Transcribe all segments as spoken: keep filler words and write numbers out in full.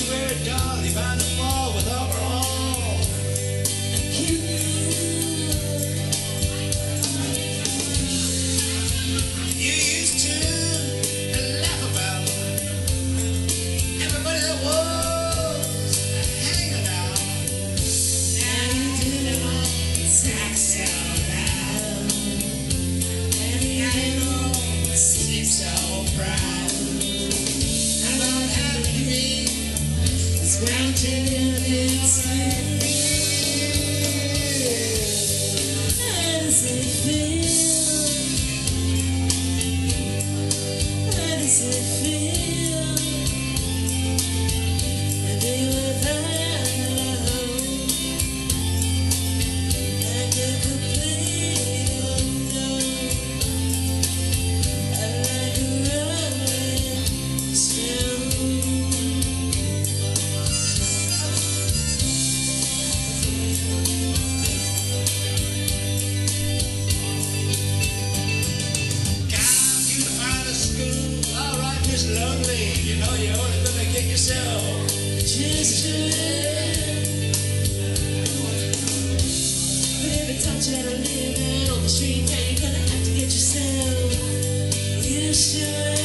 very dark, they found the fall with overall. You used to laugh about everybody that was hanging out. Now you do them all attack so loud, and you got it all sleep so proud. How about how do you feel? It's mountain in its feet. How does it feel? How does it feel to be without a home and a complete unknown? I like a rolling stone. Gone to the finest school, all right, Miss Lovely. You know you're only gonna get yourself just a but every time you try to live out on the street, now you're gonna have to get yourself used to it.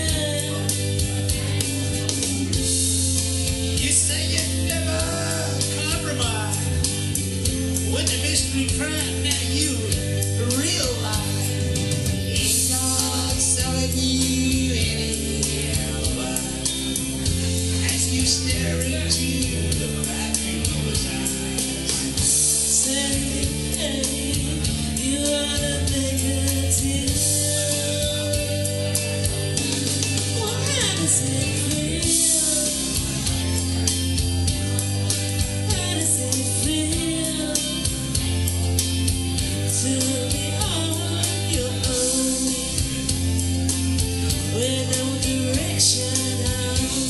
You say you never compromise with the mystery crime, now you realize he's not selling you any alibi. As you stare into the back of his eyes, say, hey, you ought to think it's you. Well, how does it feel? How does it feel to be on your own with no direction home?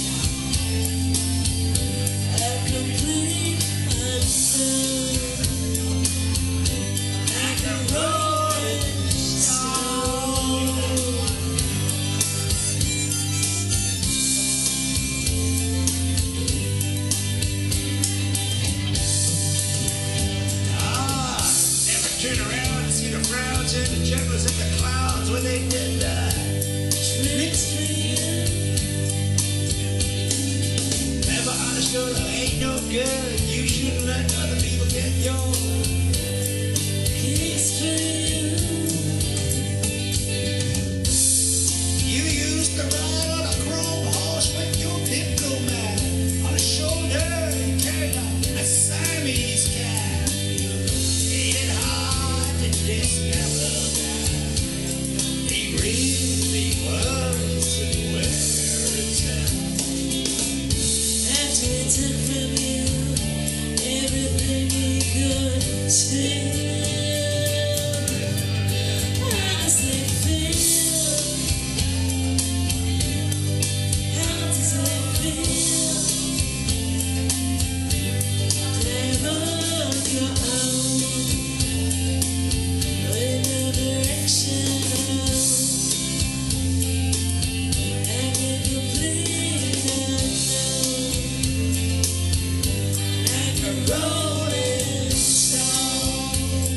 A complete unknown, like a rolling stone. Ah, never turn around and see the frowns and the jugglers and the clowns when they did that. Tricks for you. Never understood love ain't no good. You shouldn't let other people get your kicks for you. You used to ride on a chrome horse with your diplomat. On his shoulder you carried a, a Siamese cat. Ain't it hard to discover that he really was where it's at? After he took from you everything he could steal, how does it feel? How does it feel to live on your own with no direction and a complete unknown, like a rolling stone?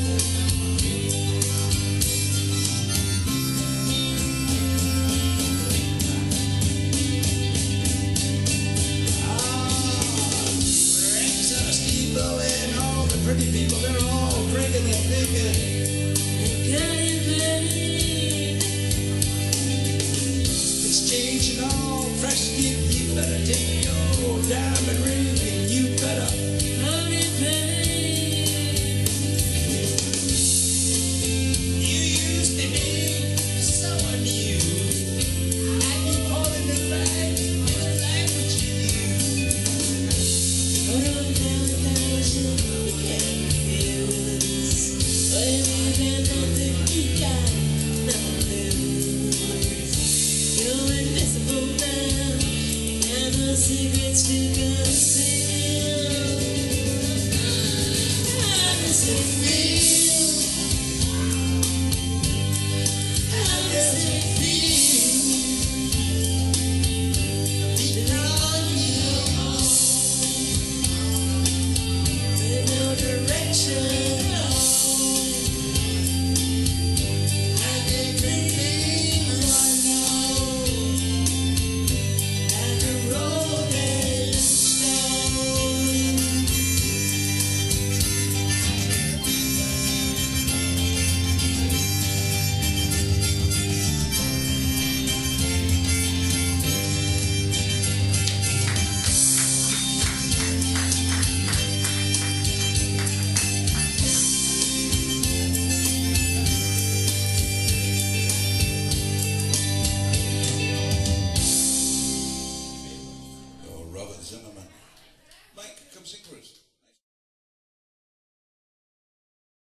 Rings on a steeple and all the pretty people, they're all drinking and thinking, they got it made. It's changing all fresh gift. You better take your diamond ring and you better honey pay. You used to be someone new. I keep holding it back in the language you use. Put on down a thousand, you can't feel this. But if you got nothing, you got nothing. You're invisible now, and the secrets to conceal. How does it feel? How does it feel? Deep on your Zimmerman. Mike, come sing for us.